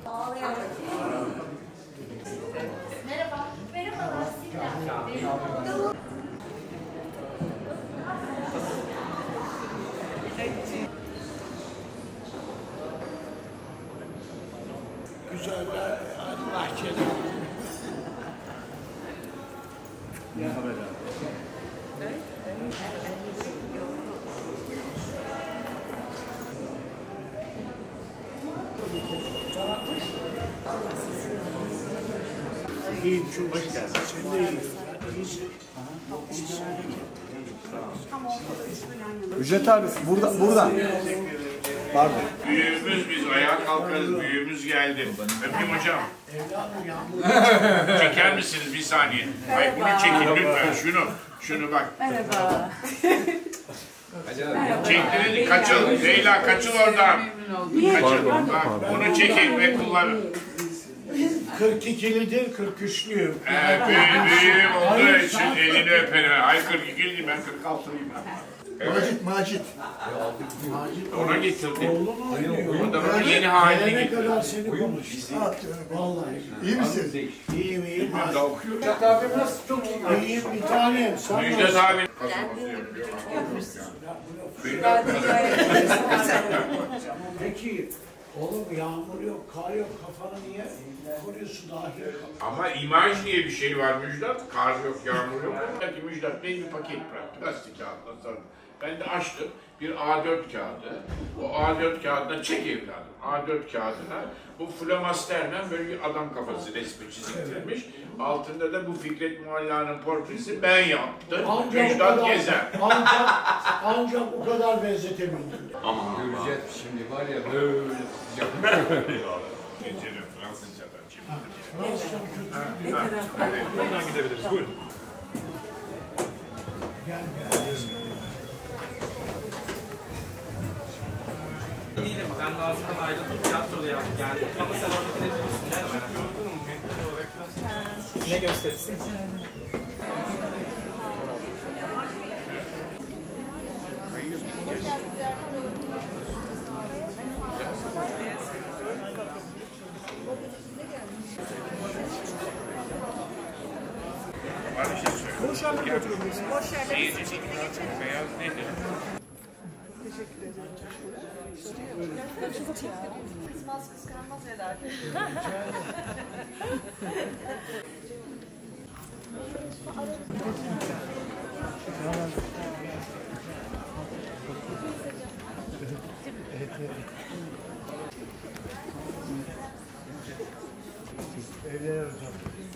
Merhaba. Merhabalar. Merhaba. Güzeller, Allah kerim. Ne haber? İyiyim, çok hoş geldin. Sen de iyisin. Ücret abi buradan. Pardon. Büyüğümüz biz ayağa kalkarız. Büyüğümüz geldi. Öpeyim hocam. Çeker misiniz bir saniye? Hayır bunu çekin lütfen. Şunu bak. Merhaba. Çektirin kaçıl. Leyla kaçıl oradan. Kaçıl. Bak bunu çekin ve kullanın. 42'lidir, 43'lüyüm. Büyüğüm olduğu için elini öperim. Ay 42'liyim ben 46'lıyım. Evet. Macit. Ona getirdim. Oğlum oynuyor. O da bunun yeni haline Gelene getirdim. kadar seni konuştu. Vallahi. İyi misin? İyiyim. Ben de okuyorum. Ücret abi nasıl? Çok iyi. İyiyim bir tanem. Sen Müjdat abi. Peki, oğlum yağmur yok, kar yok, kafanı niye koruyorsun dahi? Ama imaj diye bir şey var Müjdat. Kar yok, yağmur yok. Belki Müjdat Bey bir paket bıraktı. Gazete kağıdına sardı. Ben de açtım. Bir A4 kağıdı. O A4 kağıdına çek evladım. A4 kağıdına bu flamasterle böyle bir adam kafası resmi çizilmiş. Altında da bu Fikret Mualla'nın portresi ben yaptım. Müjdat Gezen. Ancak o kadar benzetebildim. Ücret şimdi var ya böyle sıcak. Gecenin Fransızcadan çevirdim. Buradan gidebiliriz. Buyurun. Gel. Değilim. Ben Nazlı'dan ayrıldım. Tiyatroda yaptım. Yani ama sen orada ne diyorsun? Ne gösterisi? Var bir şey söyle. Boş yerlerde oturabilirsin. Boş yerlerde. Beyaz nedir? Kızmaz kıskanmaz eder. Evlenir hocam.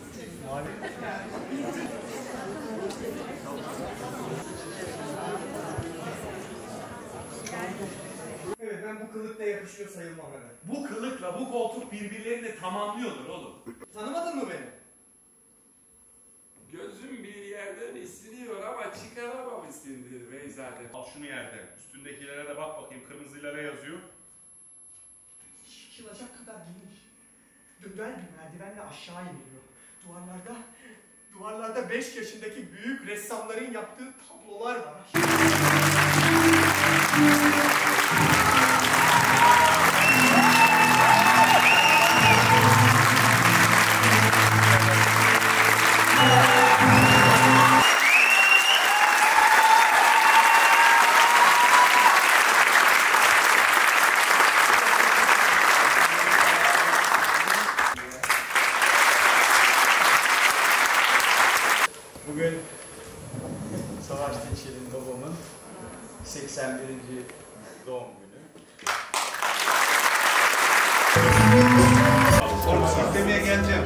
Evet, ben bu kılıkla yakışıyor sayılmam hemen. Bu kılıkla bu koltuk birbirlerini tamamlıyordur oğlum. Tanımadın mı beni? Gözüm bir yerden isiniyor ama çıkaramamışsındır Beyzade. Al şunu yerden. Üstündekilere de bak bakayım. Kırmızıyla ne yazıyor? Şişilecek kadar geniş. Döner bir merdivenle aşağı iniyor. Duvarlarda 5 yaşındaki büyük ressamların yaptığı tablolar var. Bugün Savaş Dinçer'in babamın 81. doğum günü. İstemeye geleceğim.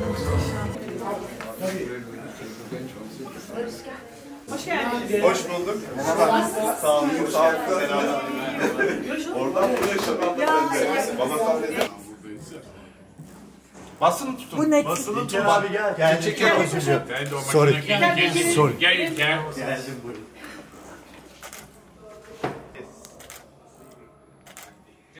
Hoş geldiniz. Hoş bulduk. Merhaba. Sağ olun. Sağlıklı. Selamlar. Oradan buraya şakanla bana basını tutun. Bu ne? Basını tutun. Abi gel. Ben de o Sorry. makinedeki gel. Geldim buyurun.